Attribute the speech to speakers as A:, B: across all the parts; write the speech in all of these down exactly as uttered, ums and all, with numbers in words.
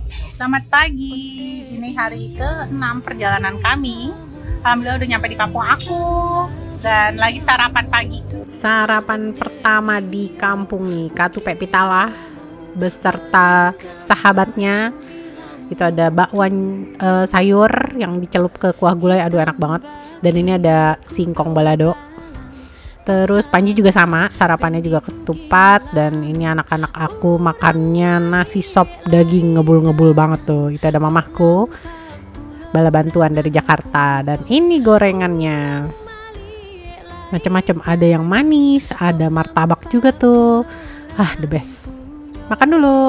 A: Selamat pagi, ini hari ke enam perjalanan kami. Alhamdulillah udah nyampe di kampung aku dan lagi sarapan pagi. Sarapan pertama di kampung nih, Katupek Pitala beserta sahabatnya. Itu ada bakwan e, sayur yang dicelup ke kuah gulai, aduh enak banget. Dan ini ada singkong balado. Terus Panji juga sama, sarapannya juga ketupat. Dan ini anak-anak aku makannya nasi sop daging, ngebul-ngebul banget tuh. Itu ada mamahku, bala bantuan dari Jakarta. Dan ini gorengannya macam-macam, ada yang manis, ada martabak juga tuh. Ah, the best. Makan dulu.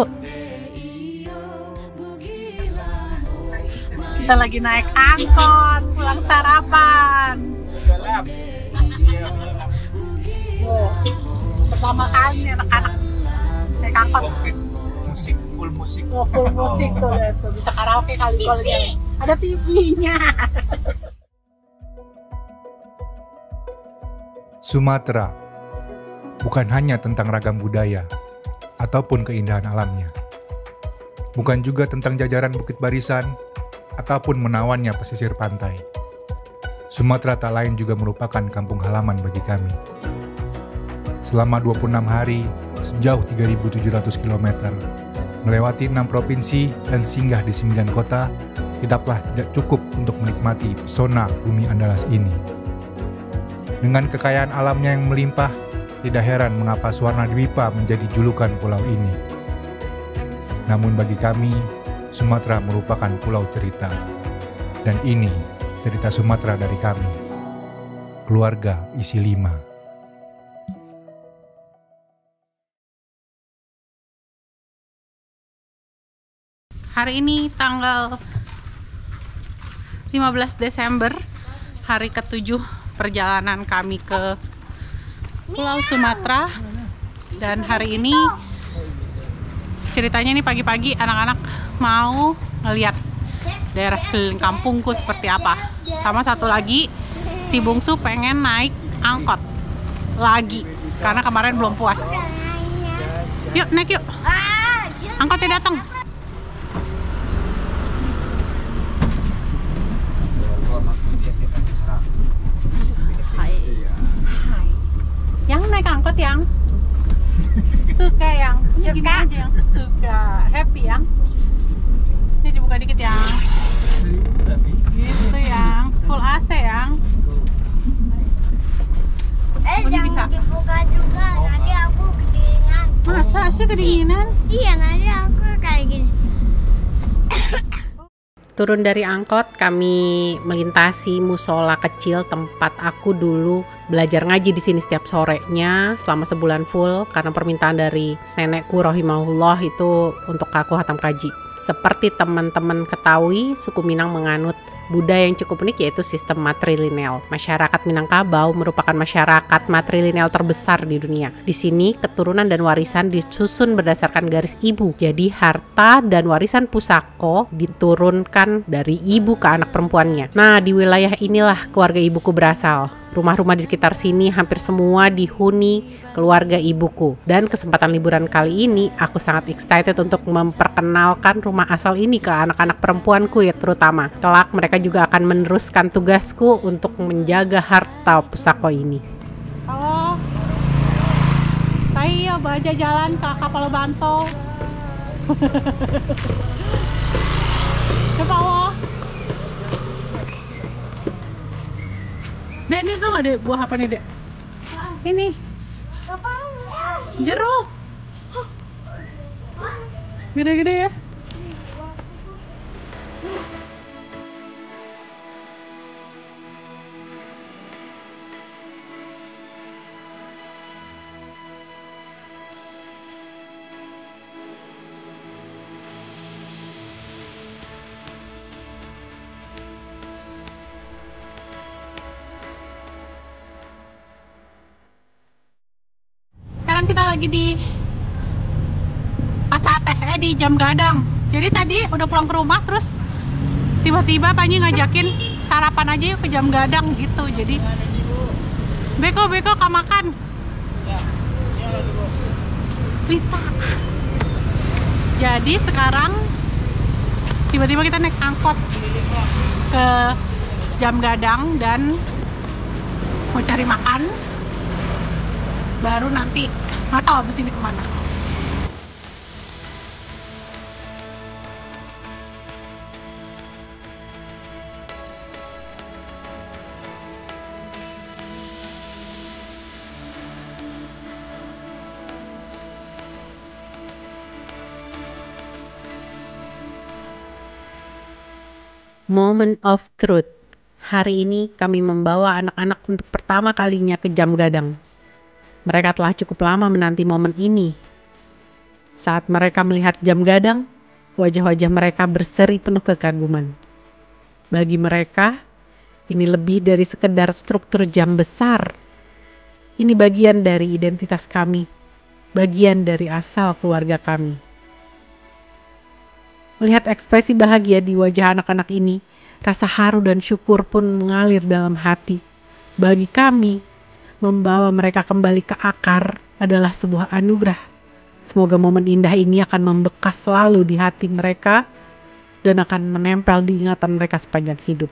A: Kita lagi naik angkot pulang sarapan. Oh, pertama kali anak-anak naik angkot.
B: Musik, full musik.
A: Oh, full musik tuh, ya, tuh. Bisa karaoke kali kalau dia. Ada T V-nya.
B: Sumatera bukan hanya tentang ragam budaya ataupun keindahan alamnya. Bukan juga tentang jajaran bukit barisan ataupun menawannya pesisir pantai. Sumatera tak lain juga merupakan kampung halaman bagi kami. Selama dua puluh enam hari, sejauh tiga ribu tujuh ratus kilometer, melewati enam provinsi dan singgah di sembilan kota, tidaklah tidak cukup untuk menikmati pesona bumi Andalas ini. Dengan kekayaan alamnya yang melimpah, tidak heran mengapa Suwarna Dwipa menjadi julukan pulau ini. Namun bagi kami, Sumatera merupakan pulau cerita. Dan ini cerita Sumatera dari kami. Keluarga isi lima.
A: Hari ini tanggal lima belas Desember, hari ketujuh perjalanan kami ke Pulau Sumatera. Dan hari ini ceritanya nih pagi-pagi anak-anak mau ngeliat daerah sekeliling kampungku seperti apa. Sama satu lagi, si bungsu pengen naik angkot lagi karena kemarin belum puas. Yuk naik yuk, angkotnya datang. Yang naik angkot yang suka, yang suka aja, yang suka happy, yang ini dibuka dikit yang gitu, yang full A C yang
C: eh
A: ini
C: jangan
A: bisa
C: dibuka juga, nanti aku kedinginan.
A: Masa sih kedinginan?
C: Iya, nanti aku kayak gini.
A: Turun dari angkot, kami melintasi musola kecil tempat aku dulu belajar ngaji di sini setiap sorenya selama sebulan full karena permintaan dari nenekku rahimahullah itu untuk aku hatam kaji. Seperti teman-teman ketahui, suku Minang menganut budaya yang cukup unik yaitu sistem matrilineal. Masyarakat Minangkabau merupakan masyarakat matrilineal terbesar di dunia. Di sini keturunan dan warisan disusun berdasarkan garis ibu. Jadi harta dan warisan pusako diturunkan dari ibu ke anak perempuannya. Nah, di wilayah inilah keluarga ibuku berasal. Rumah-rumah di sekitar sini hampir semua dihuni keluarga ibuku. Dan kesempatan liburan kali ini aku sangat excited untuk memperkenalkan rumah asal ini ke anak-anak perempuanku ya terutama. Kelak mereka juga akan meneruskan tugasku untuk menjaga harta pusako ini. Halo. Saya baca jalan ke Kapal Banto. Coba Allah. Dek, ini tuh ada buah apa nih, Dek? Ini. Jeruk. Gede-gede ya. Kita lagi di Pasate, eh di Jam Gadang. Jadi tadi udah pulang ke rumah terus tiba-tiba Panji ngajakin sarapan aja yuk ke Jam Gadang gitu. Jadi beko beko kau makan. Lita. Jadi sekarang tiba-tiba kita naik angkot ke Jam Gadang dan mau cari makan, baru nanti nggak tahu abis ini kemana. Moment of Truth. Hari ini kami membawa anak-anak untuk pertama kalinya ke Jam Gadang. Mereka telah cukup lama menanti momen ini. Saat mereka melihat Jam Gadang, wajah-wajah mereka berseri penuh kekaguman. Bagi mereka, ini lebih dari sekedar struktur jam besar. Ini bagian dari identitas kami, bagian dari asal keluarga kami. Melihat ekspresi bahagia di wajah anak-anak ini, rasa haru dan syukur pun mengalir dalam hati. Bagi kami, membawa mereka kembali ke akar adalah sebuah anugerah. Semoga momen indah ini akan membekas selalu di hati mereka dan akan menempel di ingatan mereka sepanjang hidup.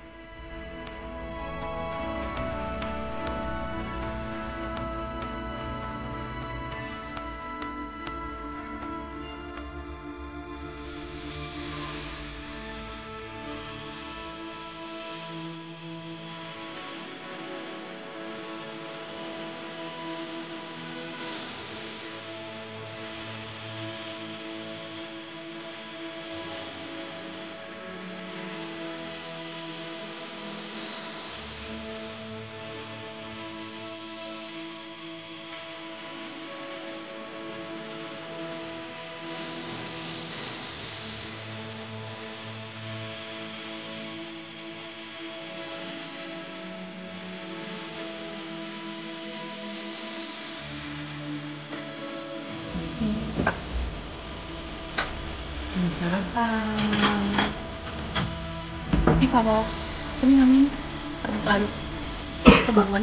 A: Ini kalau sering kami baru kebangun.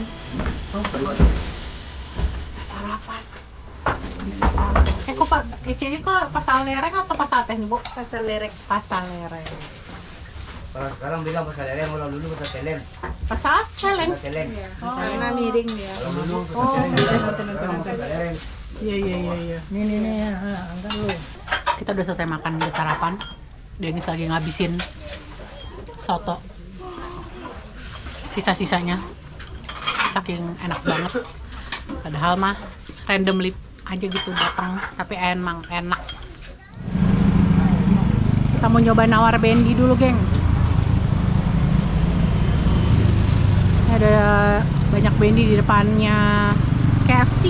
A: Sarapan. Eh kok pak, kecilnya kok pasal lereng atau pasal teh nih bu?
D: Pasal lereng.
A: Pasal lereng.
E: Kalau sekarang bilang pasal lereng, kalau dulu pasal teleng.
A: Pasal teleng.
E: Pasal teleng.
D: Ya,
A: Oh.
D: karena miring dia.
E: Kalau dulu
A: Oh,
E: pasal teleng,
A: nonton,
E: sekarang
A: nonton, nonton,
E: pasal
A: nonton.
E: lereng.
A: Iya iya iya iya. Nih nih nih, angkat dulu. Kita udah selesai makan, udah sarapan. Dennis lagi ngabisin soto. Sisa-sisanya. Saking enak banget. Padahal mah randomly aja gitu datang, tapi emang enak. Kita mau nyoba nawar bendi dulu, geng. Ini ada banyak bendi di depannya K F C.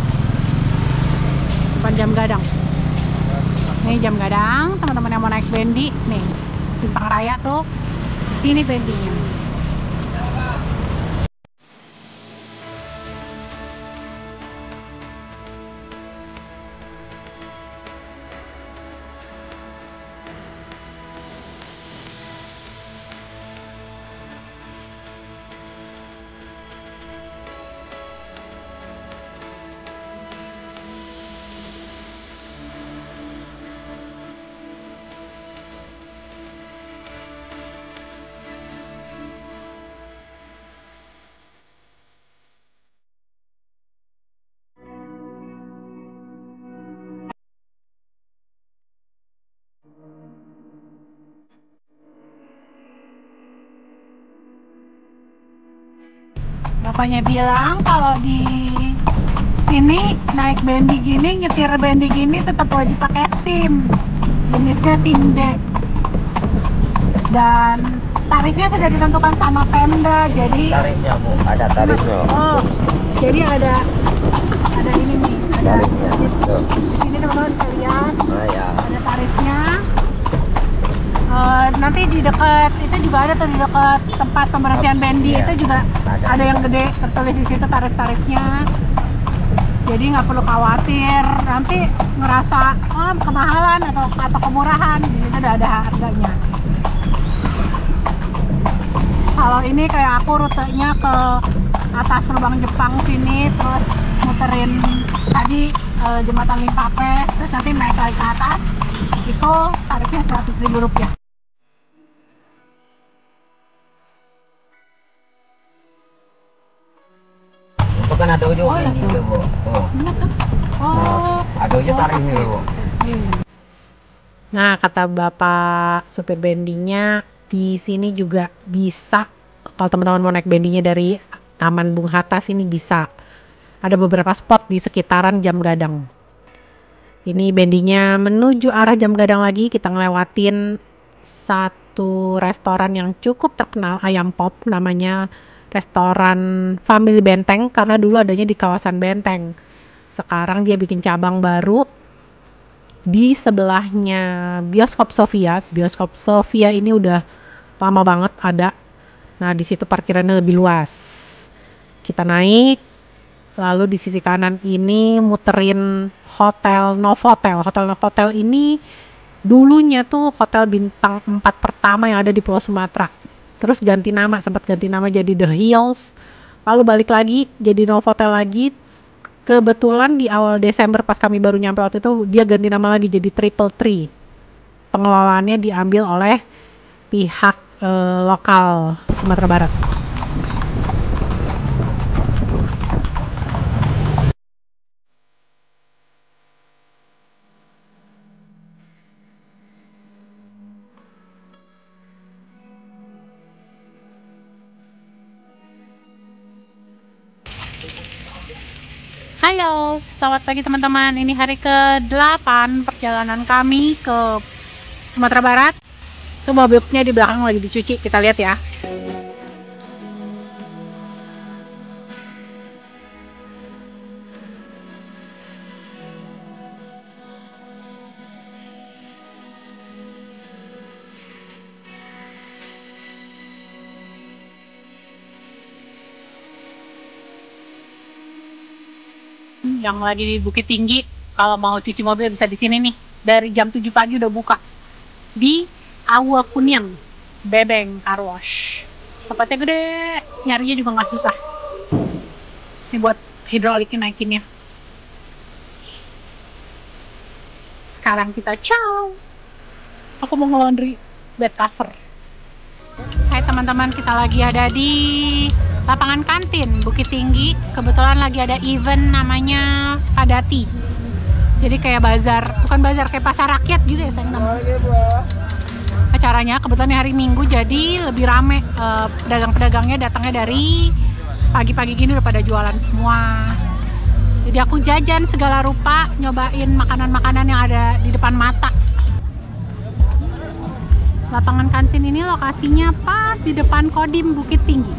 A: Depan Jam Gadang. Ini Jam Gadang, teman-teman yang mau naik bendi, nih Simpang Raya tuh, ini bendinya. Bapaknya bilang kalau di sini naik bendi gini, nyetir bendi gini tetap wajib pakai SIM. Jenisnya SIM D. Dan tarifnya sudah ditentukan sama Pemda, jadi
E: Tarifnya bu, ada tarifnya.
A: oh, jadi ada ada ini nih, ada
E: Tarifnya. Tuh.
A: di sini teman-teman bisa lihat
E: Nah ya.
A: ada tarifnya. Eh, nanti di dekat itu juga ada tuh, di dekat tempat pemberhentian bendi
E: Iya.
A: itu juga
E: Ada.
A: ada yang gede tertulis di situ tarif-tarifnya. Jadi nggak perlu khawatir nanti ngerasa oh, kemahalan atau atau kemurahan, di situ udah ada harganya. Kalau ini kayak aku rutenya ke atas Lubang Jepang sini, terus muterin tadi eh, jembatan Limpape, terus nanti naik lagi ke atas, itu tarifnya seratus ribu rupiah.
E: Hari ini loh.
A: Nah, kata Bapak supir bendinya, di sini juga bisa, kalau teman-teman mau naik bendinya dari Taman Bung Hatta sini bisa. Ada beberapa spot di sekitaran Jam Gadang. Ini bendinya menuju arah Jam Gadang lagi, kita ngelewatin satu restoran yang cukup terkenal, Ayam Pop, namanya restoran Family Benteng, karena dulu adanya di kawasan Benteng. Sekarang dia bikin cabang baru di sebelahnya Bioskop Sofia. Bioskop Sofia ini udah lama banget ada. Nah, di situ parkirannya lebih luas. Kita naik, lalu di sisi kanan ini muterin Hotel Novotel. Hotel Novotel ini dulunya tuh hotel bintang empat pertama yang ada di Pulau Sumatera. Terus ganti nama, sempat ganti nama jadi The Hills. Lalu balik lagi jadi Novotel lagi. Kebetulan di awal Desember pas kami baru nyampe waktu itu, dia ganti nama lagi jadi Triple Tree. Pengelolaannya diambil oleh pihak eh, lokal Sumatera Barat. Halo, selamat pagi teman-teman. Ini hari ke delapan perjalanan kami ke Sumatera Barat. Itu mobilnya di belakang lagi dicuci, kita lihat ya. Yang lagi di Bukit Tinggi, kalau mau cuci mobil bisa di sini nih. Dari jam tujuh pagi udah buka. Di Awa Kuniang, Bebeng Car Wash. Tempatnya gede, nyarinya juga nggak susah. Ini buat hidrolikin naikinnya. Sekarang kita ciao. Aku mau nge-laundry bed cover. Hai teman-teman, kita lagi ada di lapangan kantin Bukit Tinggi. Kebetulan lagi ada event namanya Padati. Jadi kayak bazar, bukan bazar, kayak pasar rakyat gitu ya sayang namanya. Acaranya kebetulan hari Minggu, jadi lebih rame. Uh, pedagang-pedagangnya datangnya dari pagi-pagi gini udah pada jualan semua. Jadi aku jajan segala rupa, nyobain makanan-makanan yang ada di depan mata. Lapangan kantin ini lokasinya pas di depan Kodim Bukit Tinggi.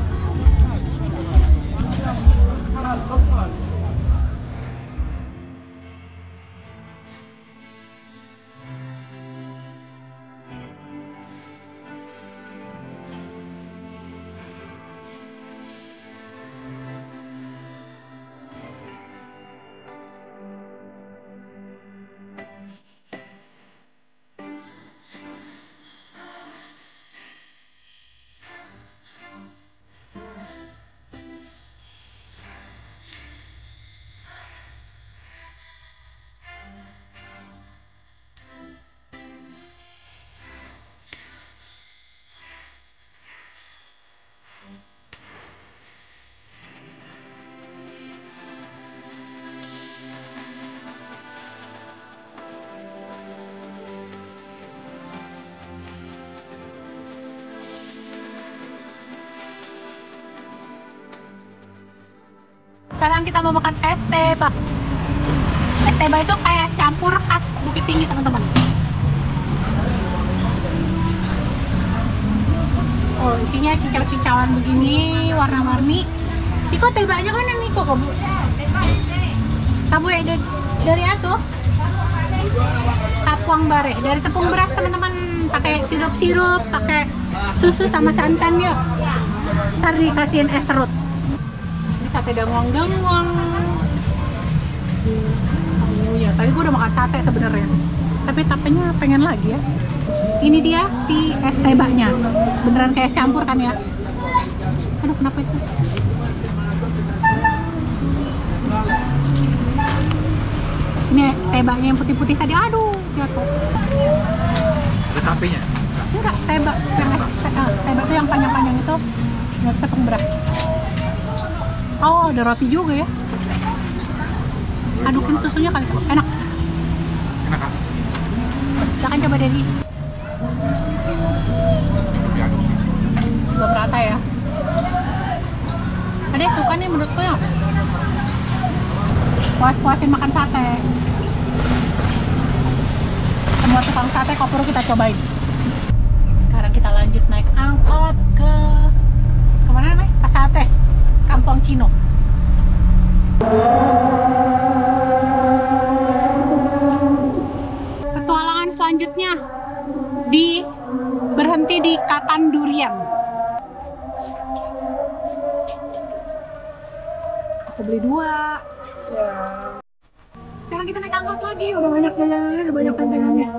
A: Sekarang kita mau makan es teba. Es teba itu kayak campur khas Bukit Tinggi teman-teman. Oh, isinya cincau-cincauan begini, warna-warni. Iko tebanya kan yang Iko kamu. Kamu ya dari, dari itu? Tapuang bare, dari tepung beras teman-teman. Pakai sirup-sirup, pakai susu sama santan ya. Ntar dikasihin es serut. Sate danguang-danguang. Oh ya, tadi gue udah makan sate sebenarnya. Tapi tapenya pengen lagi ya. Ini dia si es tebanya. Beneran kayak es campur kan ya? Aduh, kenapa itu? Ini tebanya yang putih-putih tadi. Aduh, jatuh.
B: Ada tapenya?
A: Enggak, teba. Yang es, eh, teba itu yang panjang-panjang itu. Nggak tepung beras. Oh, ada roti juga ya. Adukin susunya kali, enak.
B: Enak kan?
A: Silakan coba Dedi.
B: Diaduk sih.
A: Belum rata ya. Ada yang suka nih menurutku ya. Puas-puasin makan sate. Semua tukang sate Kopuru kita cobain. Sekarang kita lanjut naik angkot ke kemana namanya? Pasate, Kampung Cino. Petualangan selanjutnya di berhenti di Katan Durian. Aku beli dua. Sekarang kita naik angkot lagi, udah banyak jalanannya, udah banyak tantangannya.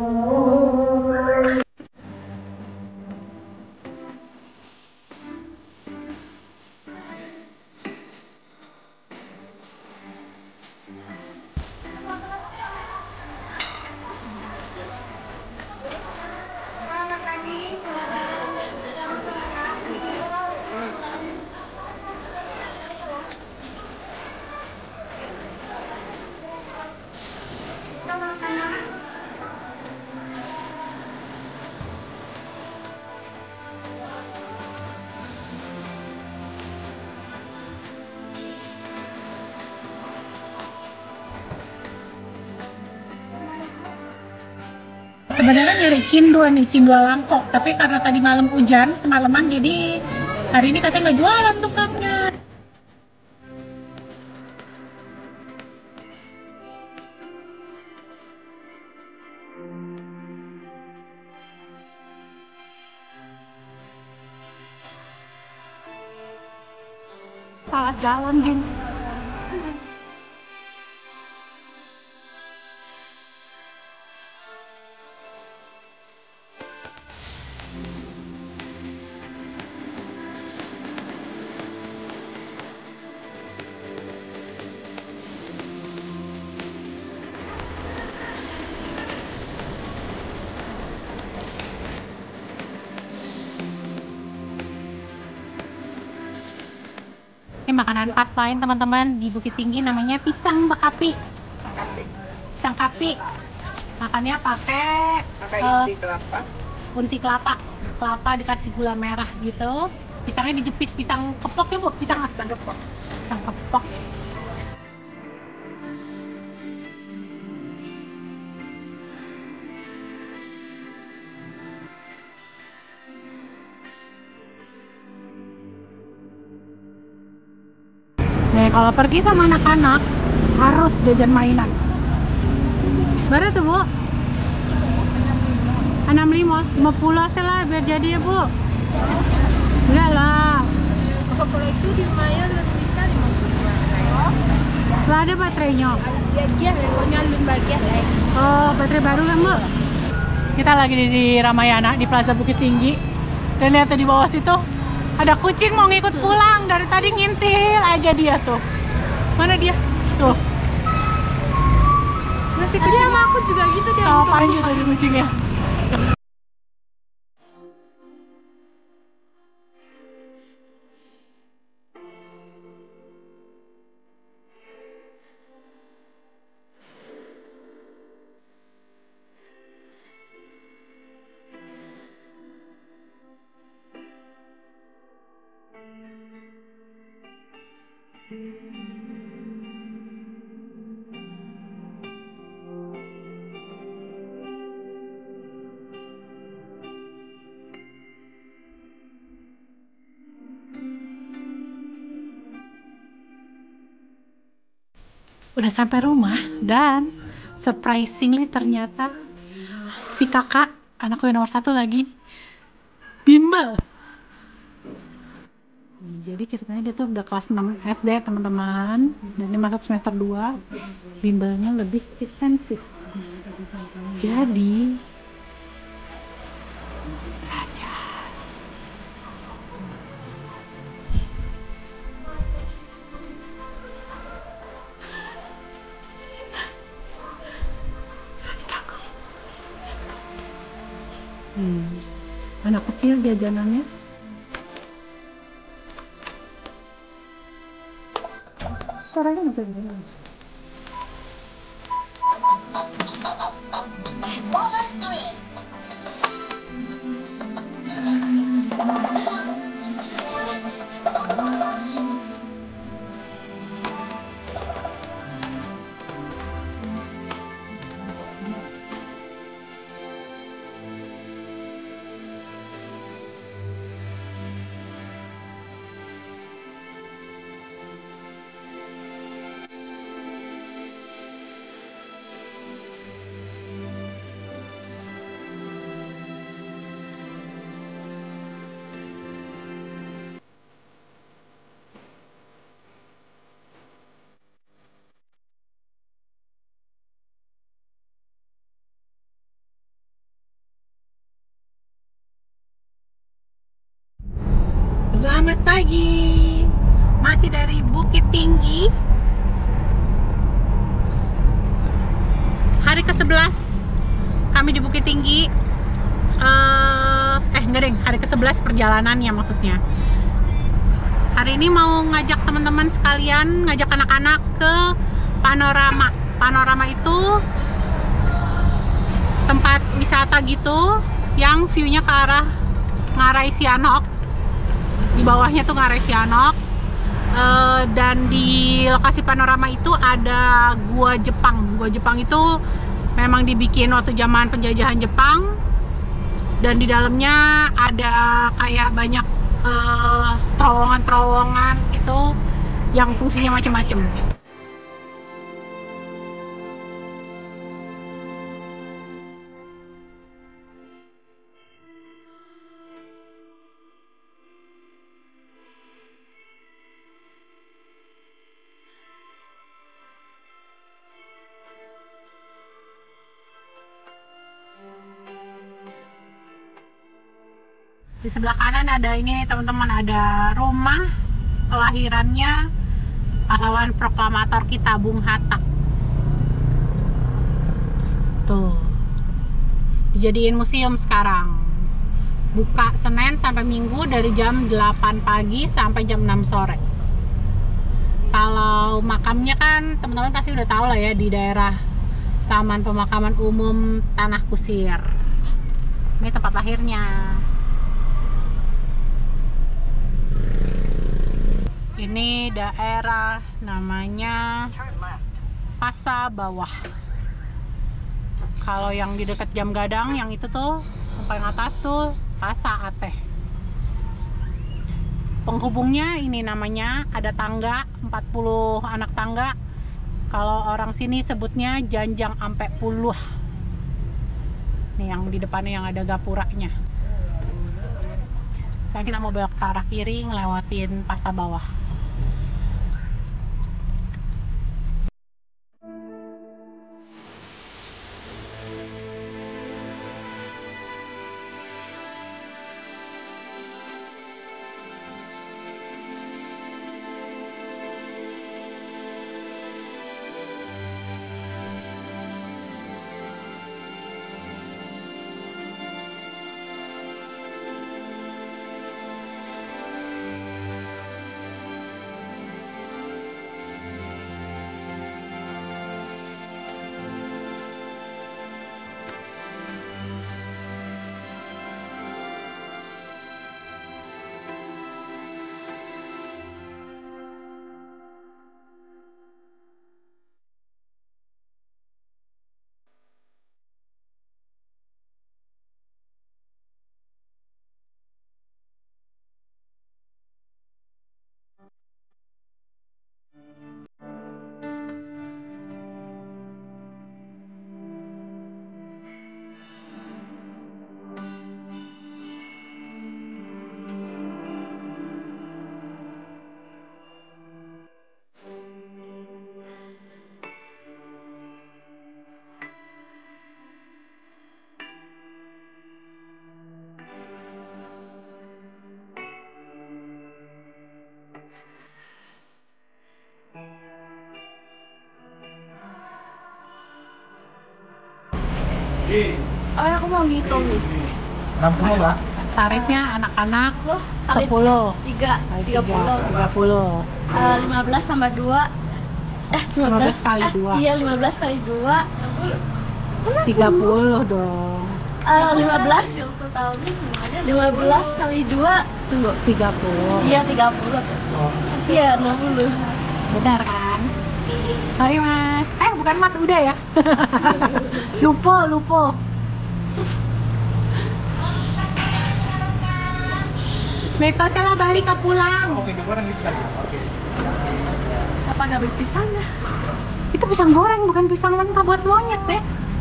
A: Sebenarnya nyari cindua nih, cindua Langkok, tapi karena tadi malam hujan semalaman, jadi hari ini katanya nggak jualan tukangnya. Salah jalan, geng. Ini makanan khas lain teman-teman di Bukit Tinggi, namanya pisang bekapi. Pisang kapi. Makannya pakai uh,
D: inti kelapa.
A: unti kelapa. Kelapa dikasih gula merah gitu. Pisangnya dijepit, pisang kepok ya Bu? Pisang
D: Pisang kepok.
A: Pisang kepok. Nah, kalau pergi sama anak-anak harus jajan mainan. Berapa tuh Bu? enam puluh lima, lima puluh lah biar jadi ya Bu. Enggak lah.
D: Oh, kalau itu di Maya lebih kan lima puluh lima.
A: Lah ada baterainya.
D: Bagian, pokoknya lu bagian lah.
A: Oh, baterai baru kan Bu? Kita lagi di, di Ramayana di Plaza Bukit Tinggi. Dan lihat tuh di bawah situ ada kucing mau ngikut pulang, dari tadi ngintil aja dia tuh. Mana dia? Tuh. Masih kucing sama aku juga gitu dia. Oh, panjang tadi kucingnya. Udah sampai rumah dan surprisingly ternyata si kakak, anakku yang nomor satu lagi, bimbel. Jadi ceritanya dia tuh udah kelas enam S D teman-teman, dan dia masuk semester dua. Bimbelnya lebih intensif. Jadi belajar. Hmm. Anak kecil jajanannya. Suaranya nggak bisa. Selamat pagi, masih dari Bukit Tinggi. Hari ke sebelas kami di Bukit Tinggi. uh, Eh enggak deh, hari ke sebelas perjalanannya maksudnya. Hari ini mau ngajak teman-teman sekalian, ngajak anak-anak ke Panorama. Panorama itu tempat wisata gitu yang view-nya ke arah Ngarai Sianok. Di bawahnya tuh Ngarai Sianok, uh, dan di lokasi panorama itu ada gua Jepang. Gua Jepang itu memang dibikin waktu zaman penjajahan Jepang, dan di dalamnya ada kayak banyak uh, terowongan-terowongan itu yang fungsinya macam-macam. Di sebelah kanan ada ini teman-teman, ada rumah kelahirannya pahlawan proklamator kita, Bung Hatta. Tuh, dijadiin museum sekarang. Buka Senin sampai Minggu dari jam delapan pagi sampai jam enam sore. Kalau makamnya kan teman-teman pasti udah tahu lah ya, di daerah Taman Pemakaman Umum Tanah Kusir. Ini tempat lahirnya. Ini daerah namanya Pasa Bawah. Kalau yang di dekat Jam Gadang, yang itu tuh yang paling atas tuh Pasa Ateh. Penghubungnya ini namanya ada tangga, empat puluh anak tangga. Kalau orang sini sebutnya Janjang Ampe Puluh. Nih yang di depannya yang ada gapuranya. Sekarang kita mau belok ke arah kiri ngelewatin Pasa Bawah.
D: Oh, aku mau ngitung nih.
B: enam puluh lah.
A: Tarifnya anak-anak
D: Loh, tarif
A: sepuluh,
D: tiga, tiga puluh.
A: tiga puluh.
D: Eh, lima belas tambah dua. Eh,
A: lima belas kali
D: eh,
A: dua.
D: Iya, lima belas kali dua.
A: tiga puluh dong.
F: Eh, lima belas. lima belas kali dua.
A: Tunggu, tiga puluh.
F: Iya, tiga puluh. Iya, enam puluh.
A: Benar kan? Mari mas. Eh bukan mas, udah ya. lupo, lupo. Beko salah balik ke pulang.
B: Oke, goreng di sini. Oke.
A: Apa nggak beli pisangnya? Itu pisang goreng, bukan pisang mentah buat monyet deh.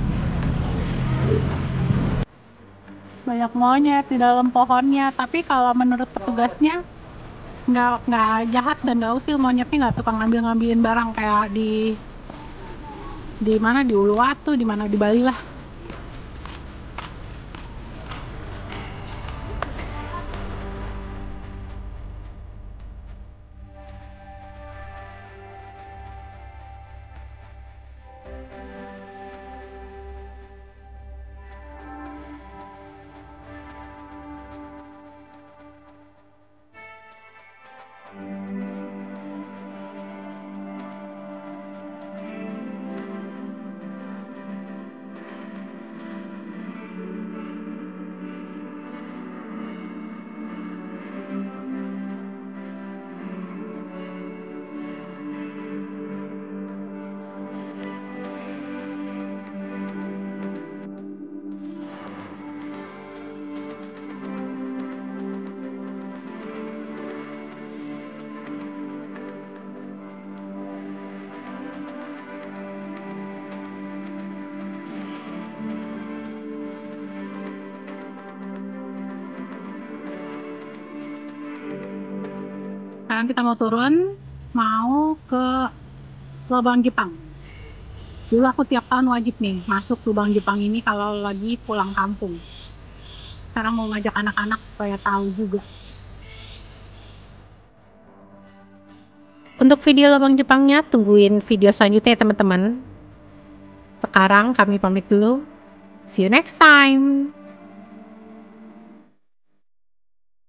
A: Banyak monyet di dalam pohonnya, tapi kalau menurut petugasnya nggak nggak jahat dan nggak usil, monyetnya nggak tukang ngambil-ngambilin barang kayak di di mana di Uluwatu, di mana di Bali lah. Sekarang kita mau turun, mau ke Lubang Jepang. Dulu aku tiap tahun wajib nih masuk Lubang Jepang ini kalau lagi pulang kampung. Sekarang mau ngajak anak-anak supaya tahu juga. Untuk video Lubang Jepangnya tungguin video selanjutnya ya teman-teman. Sekarang kami pamit dulu. See you next time.